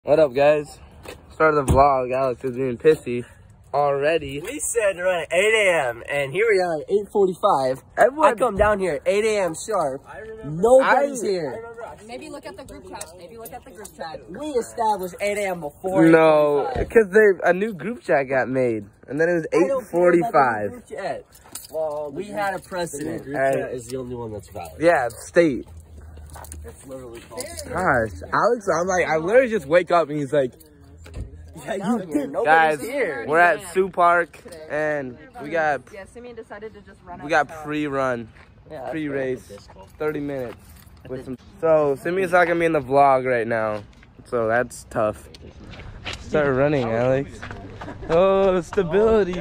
What up, guys? Start of the vlog. Alex is being pissy already. We said to run at 8 a.m. and here we are at 8:45. I come down here at 8 a.m. sharp. Nobody's here. Maybe look at the group chat. We established 8 a.m. before. No, because a new group chat got made, and then it was 8:45. Well, we had a precedent. Group chat is the only one that's valid. Yeah, state. It's literally called. Gosh, Alex, I literally just wake up and he's like, Yeah, you did. guys, here. we're at Sioux Park, and we got Simeon decided to just run. pre-run, pre-race, 30 minutes with some. So Simeon's not gonna be in the vlog right now, so that's tough. Start running, Alex. Oh, stability.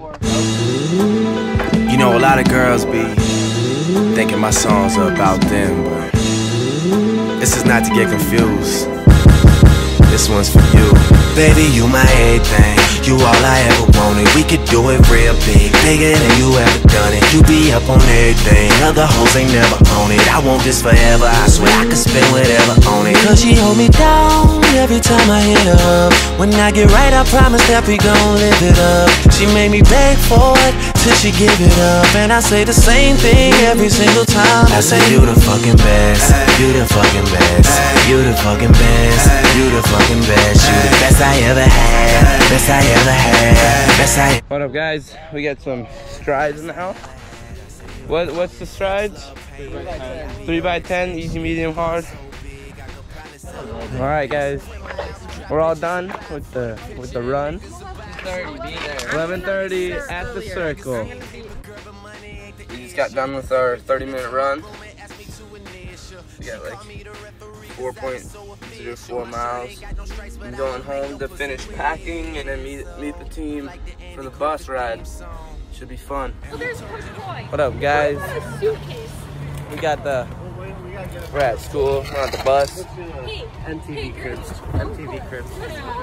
You know, a lot of girls be thinking my songs are about them, but this is not to get confused. This one's for you. Baby, you my everything. You all I ever wanted. We could do it real big, bigger than you ever done it. You be up on everything. Other hoes ain't never on it. I want this forever. I swear I could spend whatever on it. Cause she hold me down every time I hit her up. When I get right, I promise that we gon' live it up. She made me beg for it till she give it up. And I say the same thing every single time. I say you the fucking best. You the fucking best. You the fucking best. You the fucking best. You the best I ever had. Best I ever had. Best I. What up, guys? We got some strides in the house. What's the strides? 3x10, easy, medium, hard. All right, guys, we're all done with the run. 11:30 at the circle. We just got done with our 30-minute run. We got like 4.04 miles. I'm going home to finish packing and then meet the team for the bus ride. Should be fun. What up, guys? We're at school. We're at the bus. MTV Cribs. MTV Cribs.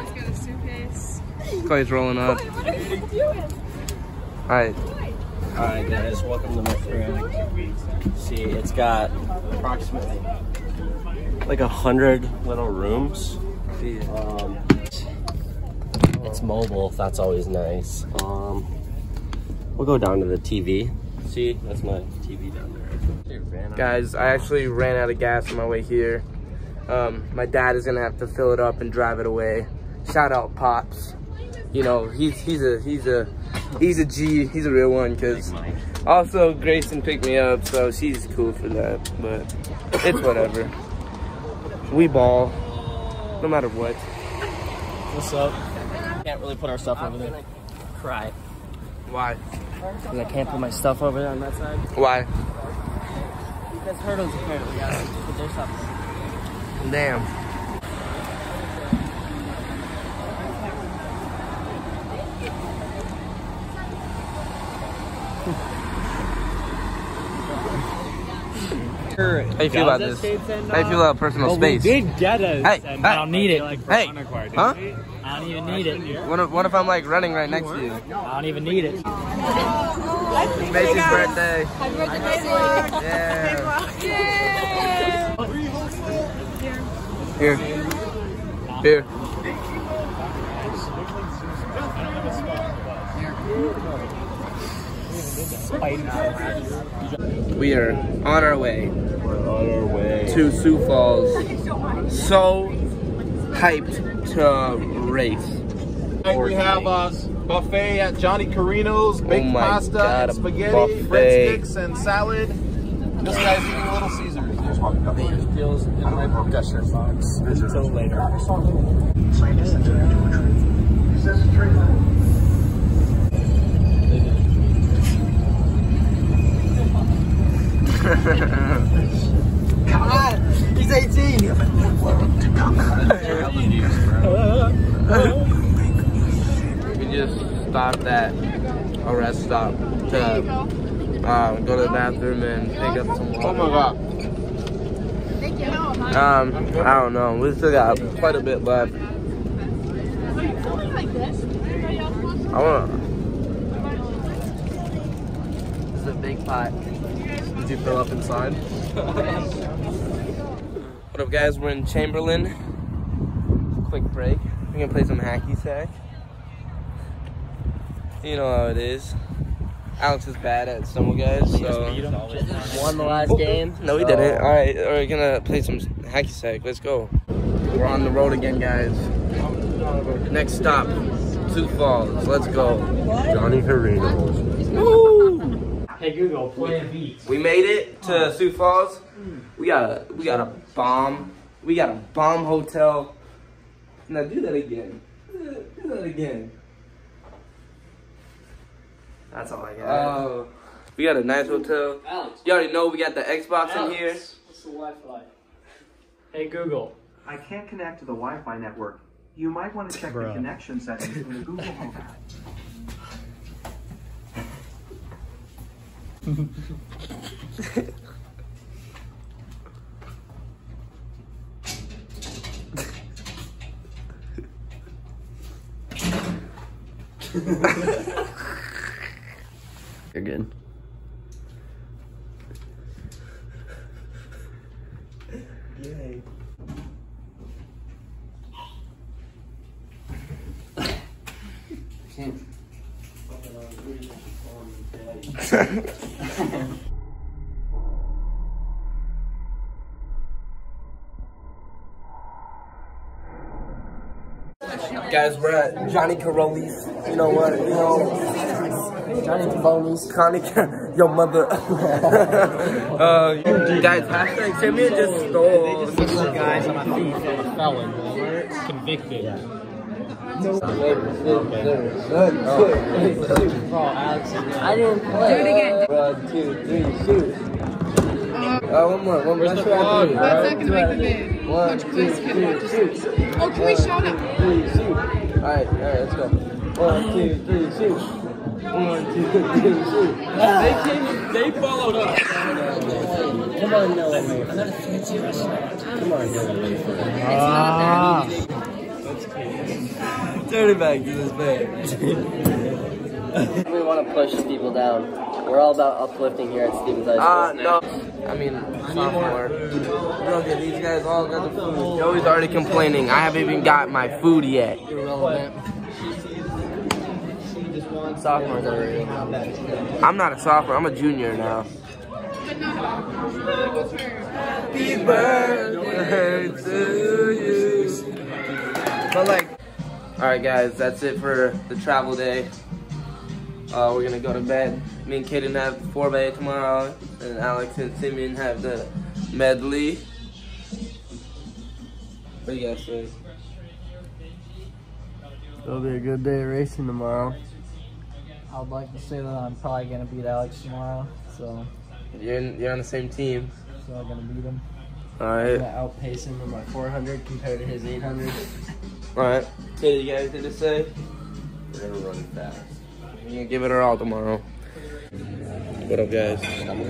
Clay's rolling up. Alright. Alright guys, welcome to my crib. See, it's got approximately like 100 little rooms. It's mobile, that's always nice. We'll go down to the TV. See, that's my TV down there. Guys, I actually ran out of gas on my way here. My dad is gonna have to fill it up and drive it away. Shout out Pops. You know, he's a G. He's a real one. Cause also Grayson picked me up, so she's cool for that. But it's whatever. We ball, no matter what. What's up? Can't really put our stuff over there. Cry. Why? Because I can't put my stuff over there on that side. Why? Because hurdles apparently gotta put their stuff. Damn. How you feel about this? How you feel about personal space? We did get it. Hey, and I don't need it. Hey, huh? I don't even need it. What if I'm like running right next to you? I don't even need it. It's Macy's birthday. Happy birthday, Macy. Yeah. Here. We are on our way. We're on our way to Sioux Falls. So hyped to race. We have a buffet at Johnny Carino's, baked pasta, God, and spaghetti, buffet. breadsticks, and salad. This guy's eating Little Caesars. Feels in my gusher box until later. Come on, he's 18. We just stopped at a rest stop to go to the bathroom and pick up some water. Oh my God. I don't know. We still got quite a bit left. This is a big pot. Did you fill up inside? What up, guys? We're in Chamberlain. quick break. We're gonna play some hacky sack. You know how it is. Alex is bad at stumble guys, so Won the last game. no, we didn't. All right, we're gonna play some hacky sack. Let's go. We're on the road again, guys. Next stop, Sioux Falls. Let's go. Johnny Carino. Hey Google, play a beat. We made it to Sioux Falls. We got a bomb hotel. Now do that again. Do that again. That's all I got. We got a nice hotel. Alex, You already know we got the Xbox in here. what's the Wi-Fi? Hey Google. I can't connect to the Wi-Fi network. You might want to check the connection settings in the Google Home app. You're good. Yay. Guys, we're at Johnny Caroli's. You know what? You know, Johnny Cavoli's. Connie, your mother. Guys, hashtag Simeon just stole. These guys on my feet for a felon. Convicted. I didn't play. Do it again. 1, 2, 3, shoot. One more. Where's the vlog? That's not gonna make the vid. 1, 2, 3, shoot. Oh, can we show them? 3, shoot. Alright, let's go. 1, 2, 3, shoot. 1, 2, 3, shoot. They followed up. Come on, no. I'm not a fancy restaurant. Come on, Turn it back to this bag. We want to push people down. We're all about uplifting here at Stevens High School. No. I mean, sophomore. Look at these guys all got the food. Joey's already complaining. I haven't even got my food yet. Irrelevant. Sophomores are real. I'm not a sophomore. I'm a junior now. Happy birthday to you. But like, all right, guys, that's it for the travel day. We're gonna go to bed. Me and Kaden have 4x8 tomorrow, and Alex and Simeon have the medley. What do you guys say? It'll be a good day of racing tomorrow. I would like to say that I'm probably gonna beat Alex tomorrow, so You're on the same team. I'm gonna beat him. All I'm right. gonna outpace him in my 400 compared to his 800. All right. Kaden, you guys anything to say? We're gonna run fast. We're gonna give it our all tomorrow. What up, guys?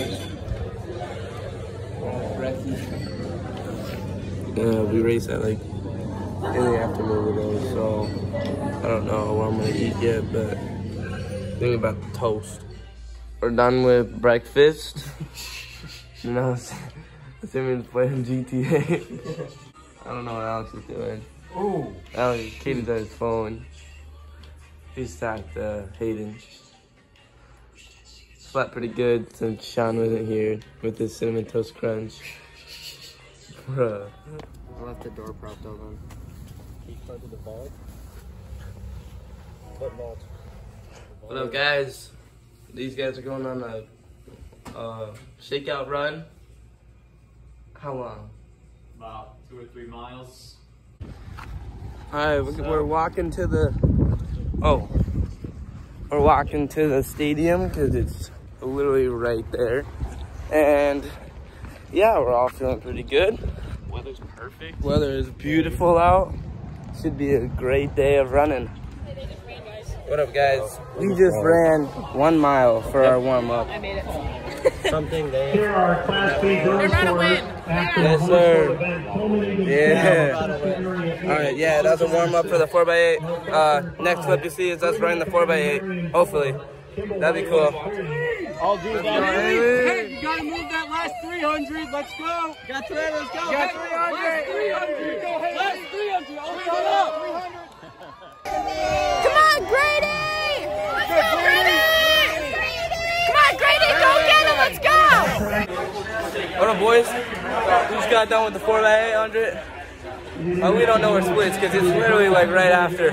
We race at like in the afternoon today, so I don't know what I'm gonna eat yet, but thinking about the toast. We're done with breakfast. Now Simeon's playing GTA. I don't know what Alex is doing. Ooh. Alex, Kaden's on his phone. He's tagged Hayden. Slept pretty good since Sean wasn't here with his Cinnamon Toast Crunch. Bruh. I left the door propped open. What up, guys? These guys are going on a shakeout run. How long? About 2 or 3 miles. Alright, we're walking to the... Oh. We're walking to the stadium because it's literally right there. And yeah, we're all feeling pretty good. Weather's perfect. Weather is beautiful out. Should be a great day of running. What up, guys? We just ran 1 mile for our warm-up. I made it. Something they... Here are Class B girls They're not a for win. Yes, sir. Yeah. All right, yeah, that's a warm-up for the 4x8. Next clip you see is us running the 4x8, hopefully. That'd be cool. I'll do that. Hey, you gotta move that last 300. Let's go. Got 300, let's go. Got 300. Last 300. Open it up. Come on, Grady! Let's go, Grady! Come on, Grady, go get him, let's go! What up, boys? We just got done with the 4x800. We don't know our splits because it's literally like right after.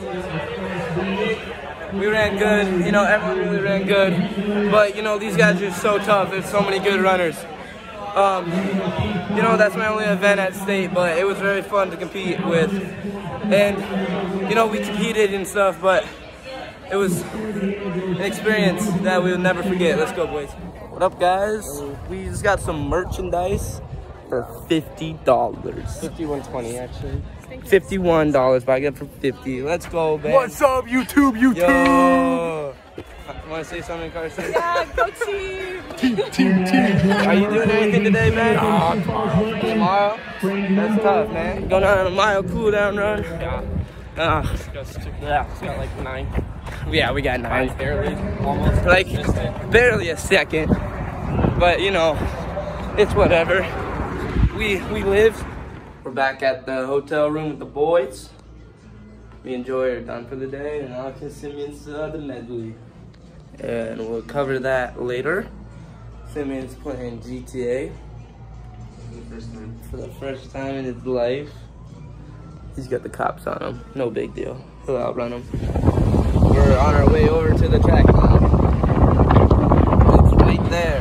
We ran good, you know, everyone really ran good. But, you know, these guys are so tough. There's so many good runners. You know, that's my only event at state, but it was very fun to compete with. And, you know, we competed and stuff, but it was an experience that we'll never forget. Let's go, boys. What up, guys? We just got some merchandise for $50. $51.20 actually. $51, but I get it for $50. Let's go, man. What's up, YouTube? Yo. Want to say something, Carson? Yeah, go team! Are you doing anything today, man? Tomorrow? That's tough, man. Going on a mile cool down run? Yeah. It's got like 9. Yeah, we got 9. Barely, almost. Like, barely a second. But, you know, it's whatever. We lived. We're back at the hotel room with the boys. We enjoy our done for the day, and Alex and Simeon's the medley. And we'll cover that later. Simeon's playing GTA for the first time in his life. He's got the cops on him. No big deal. He'll outrun him. We're on our way over to the track now. It's right there.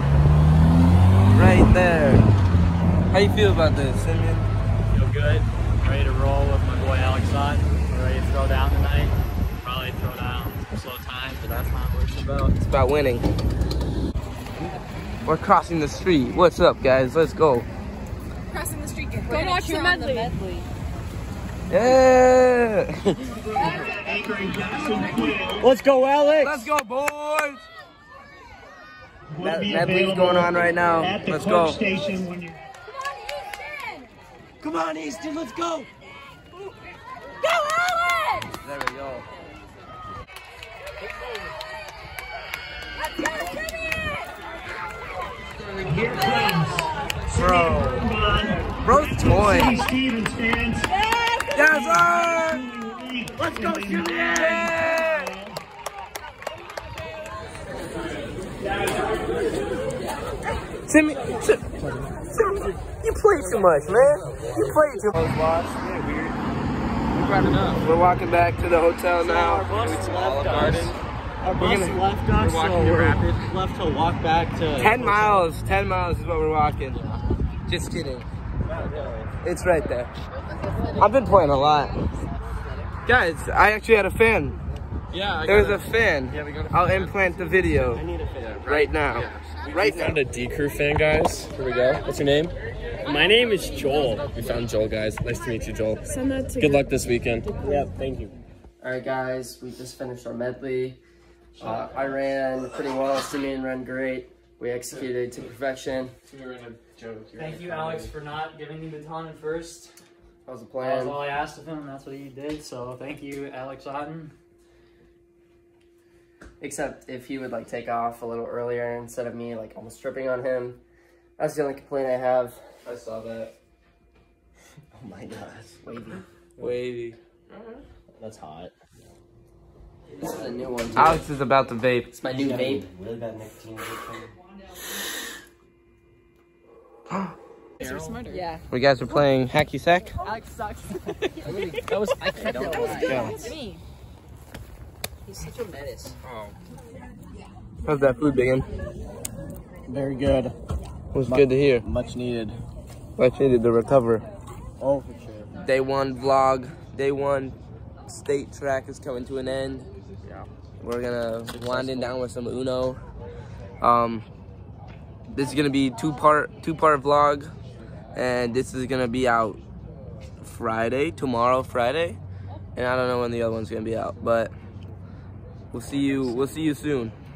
Right there. How you feel about this, Simeon? Feel good. Ready to roll with my boy Alex Sutton. We're ready to throw down tonight. Probably throw down some slow times, but that's not what it's about. It's about winning. We're crossing the street. What's up, guys? Let's go. Crossing the street. Go watch the medley. Yeah! Let's go, Alex. Let's go, boys! Medley's going on right now. Let's go. Come on, Easton, let's go. Go, Alex! There we go. Let's go, Simeon! Bro. Bro's toy. Yes, sir! Let's go, Simeon. Simeon, you play too much, man. You play too much. We're walking back to the hotel now. Our bus left us, so we're left to walk back to 10 miles. 10 miles is what we're walking. Just kidding. It's right there. I've been playing a lot. Guys, I actually had a fan. Yeah, There's a fan. Yeah, we got a fan. I'll implant the video I need a fan. right now. Yeah. Right now. Found a D-Crew fan, guys. Here we go. What's your name? My name is Joel. We found Joel, guys. Nice to meet you, Joel. Send that to Good luck this weekend. Yep, thank you. Alright guys, we just finished our medley. I ran pretty well, Simeon ran great. We executed to perfection. Thank you, Alex, for not giving the baton at first. That was the That plan. was all I asked of him, and that's what he did. So thank you, Alex Otten. Except if he would like take off a little earlier instead of me like almost tripping on him. That's the only complaint I have. I saw that. Oh my gosh, wavy. Wavy. That's hot. This is a new one too. Alex is about to vape. It's my new vape. Really bad nicotine. Yeah. We guys are playing hacky sack. Alex sucks. That was I kept it alive. To me. He's such a menace. How's that food, Biggin? Very good. Was good to hear. Much needed. Much needed to recover. Oh, for sure. Day 1 vlog. Day 1 state track is coming to an end. Yeah. We're gonna wind it down with some Uno. This is gonna be two-part vlog, and this is gonna be out tomorrow Friday, and I don't know when the other one's gonna be out, but we'll see you soon.